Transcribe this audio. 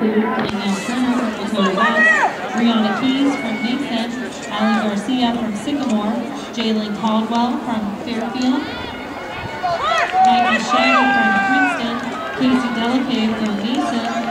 include Danielle Turner from Lakota West, Brianna Keys from Mason, Allie Garcia from Sycamore, Jalen Caldwell from Fairfield, Mikey Shea from Princeton, Casey Delacay from Mason,